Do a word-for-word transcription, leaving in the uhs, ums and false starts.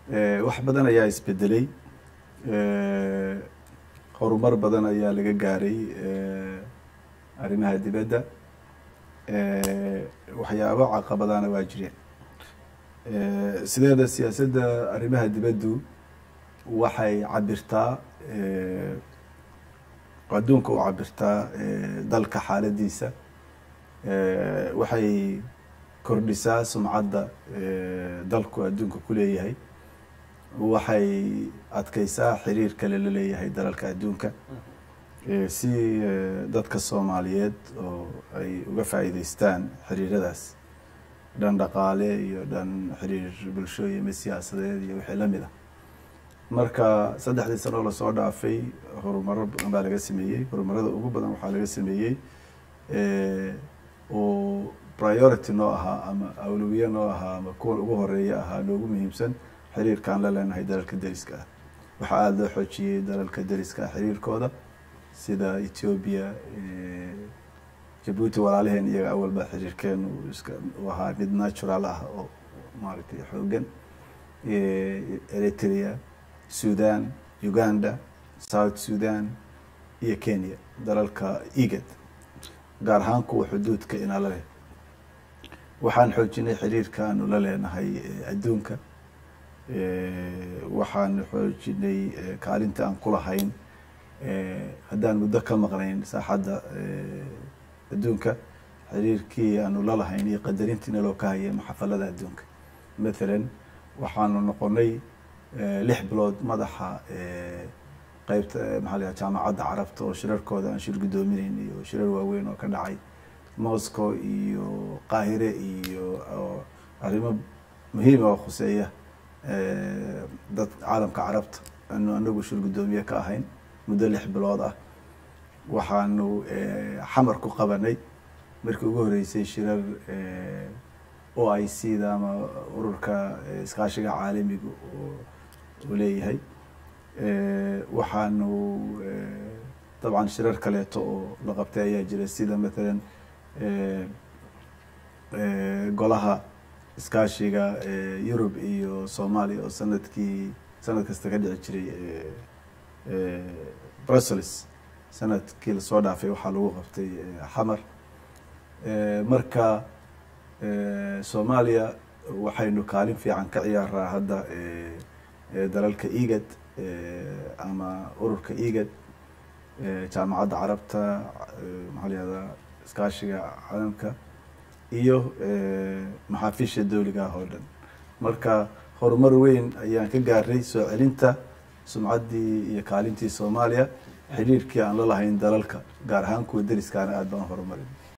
wax badan ayaa isbedelay horumar badan ayaa laga gaaray arrimaha dibadda waxyaabo caqabadana waa jireen sideeda siyaasadda arrimaha dibaddu waxay cabirtaa adduunka u cabirtaa dalka xaaladiisa waxay kordhisaa sumcadda dalku adduunka ku leeyahay waxay adkaysaa xiriirka la leeyahay dalalka adduunka si dadka Soomaaliyeed oo ay uga faa'iideystaan xiriiradaas dhan dhaqaale iyo dhan xiriir bulsho iyo siyaasadeed iyo wixii la mid ah marka saddexdii sano la soo dhaafay horumar badan baa laga sameeyay horumarada ugu badan waxaa laga sameeyay ee oo priority noo ahaa ama awlawiyad noo ahaa ama kuwa ugu horeeya ahaa loogu muhiimsan xiriirkan la leenahay dalalka dariska ah waxa aad loo xoojiyay dalalka dariska ah xiriirkooda sida Ethiopia ee Djibouti walaalaheen iyaga awalba xiriirkeenu iska waxa mid natural ah oo maartay xoogan ee Eritrea Sudan Uganda South Sudan iyo Kenya dalalka IGAD gaar ahaan kuwa xuduudka inala leh waxaan xoojinay xiriirkan la leenahay adduunka ee waxaan xoojinay kaalinta aan ku lahayn ee haddaan muddo ka maqnayn saaxadda adduunka xiriirkii aanu la lahayn iyo qadarintiina loo ka hayay maxafalada adduunka مثلا waxaanu noqonay lix bilood madaxa qaybta maxalliga jaamacadda carabta oo shirarkooda aan shir gudoominayn iyo shirar waaweyn oo ka dhacay Moscow iyo Qaahire iyo arrimo muhiim ah oo khuseeya dad caalamka carabta aanu anagu shir gudoomiye ka ahayn muddo lix bilood ah waxaanu xamar ku qabanay markii ugu horeysay shirar O I C da ama ururka iskaashiga caalamiga oo leeyahay waxaanu طبعا shirar kale oo la qabtay ayaa jira sida مثلا golaha iskaashiga Europe iyo Soomaaliya oo sanadkii sanad kasta ka dhici jiray Brussels sanadkii la soo dhaafay waxa lagu qabtay xamar marka Soomaaliya waxaynu kaalin fiican ka ciyaaraa hadda dalalka IGAD ama ururka IGAD jaamacadda carabta maxalliga iskaashiga caalamka iyo maxaafisha dawliga oo dhan marka horumar weyn ayaan ka gaaray soo celinta sumcaddii iyo kaalintii Soomaaliya xiriirkii aan la lahayn dalalka gaar ahaan kuwa dariska aad baan horumarin